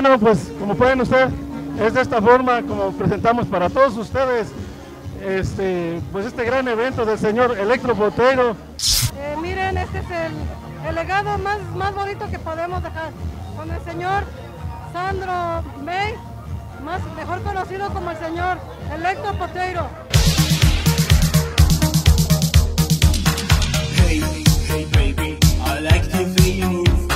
bueno, pues como pueden ustedes, es de esta forma como presentamos para todos ustedes pues este gran evento del señor Electro Potrero. Miren, este es el legado más bonito que podemos dejar con el señor Sandro May, mejor conocido como el señor Electro Potrero. Hey, hey baby, I like the way you move.